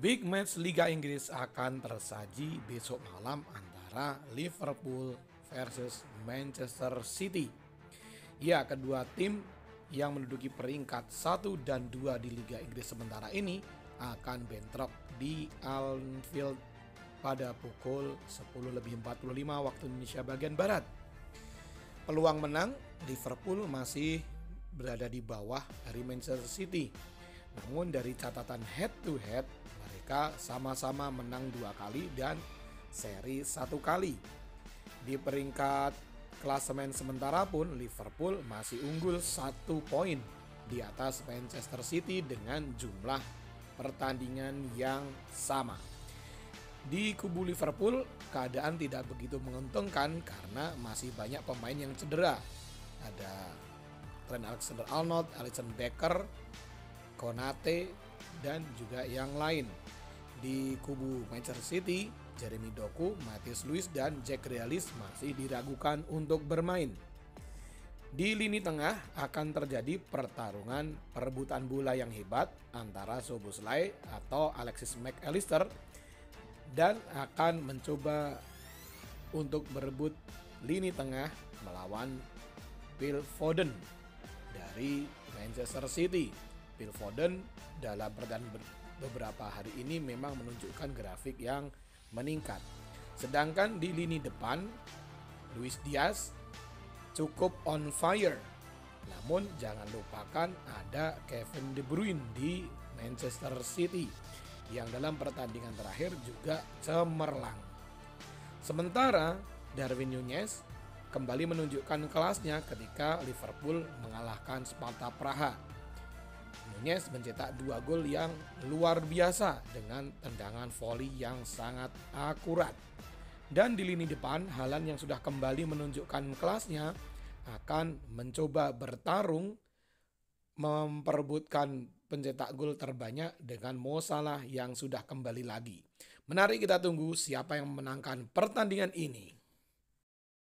Big match Liga Inggris akan tersaji besok malam antara Liverpool versus Manchester City. Ya, kedua tim yang menduduki peringkat 1 dan 2 di Liga Inggris sementara ini akan bentrok di Anfield pada pukul 10.45 waktu Indonesia bagian Barat. Peluang menang Liverpool masih berada di bawah dari Manchester City. Namun dari catatan head to head, mereka sama-sama menang 2 kali dan seri 1 kali. Di peringkat klasemen sementara pun Liverpool masih unggul 1 poin di atas Manchester City dengan jumlah pertandingan yang sama. Di kubu Liverpool keadaan tidak begitu menguntungkan karena masih banyak pemain yang cedera. Ada Trent Alexander-Arnold, Alisson Becker, Konate, dan juga yang lain. Di kubu Manchester City, Jeremy Doku, Matheus Luiz, dan Jack Grealish masih diragukan untuk bermain. Di lini tengah akan terjadi pertarungan perebutan bola yang hebat antara Szoboszlai atau Alexis Mac Allister dan akan mencoba untuk berebut lini tengah melawan Phil Foden dari Manchester City. Phil Foden dalam pertandingan beberapa hari ini memang menunjukkan grafik yang meningkat. Sedangkan di lini depan, Luis Diaz cukup on fire. Namun jangan lupakan ada Kevin De Bruyne di Manchester City yang dalam pertandingan terakhir juga cemerlang. Sementara Darwin Núñez kembali menunjukkan kelasnya ketika Liverpool mengalahkan Sparta Praha. Núñez mencetak 2 gol yang luar biasa dengan tendangan voli yang sangat akurat. Dan di lini depan, Haaland yang sudah kembali menunjukkan kelasnya akan mencoba bertarung memperebutkan pencetak gol terbanyak dengan Mo Salah yang sudah kembali lagi. Menarik kita tunggu siapa yang memenangkan pertandingan ini.